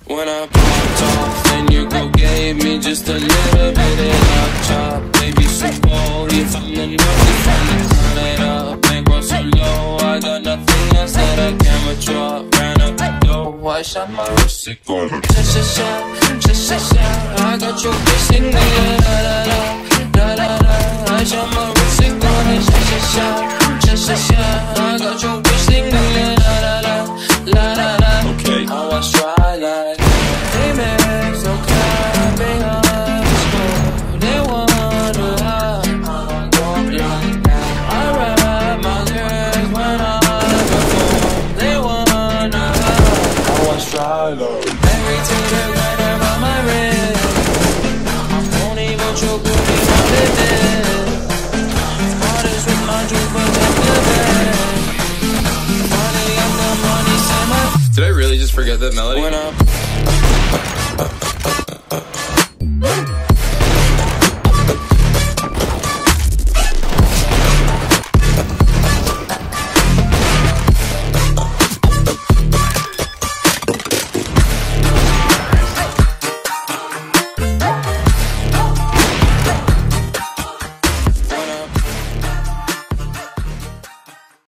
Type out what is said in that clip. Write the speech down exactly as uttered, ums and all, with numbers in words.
When I popped off, then you go gave me just a little bit of love chop. Baby, so cold, you from the north, you finally turn it up. Bankroll so low, I got nothing else that I can withdraw. Ran up the door, I shot my wrist, it go sha sha sha, sha sha sha. I got your bitch singing la la la, la la la. I shot my wrist, it go sha sha sha, sha sha sha. I got your bitch singing la la la, la la la. Okay, I was try like they make so clapping up the score. They wanna lie, I'm going blind. I rap my lyrics when I perform. They wanna lie, I was try like everything they got around my wrist. I'm phony, but your booty want it dead. Artists with my dream, protect the bed. Money, I'm the money, say my. Did I really just forget that melody? When I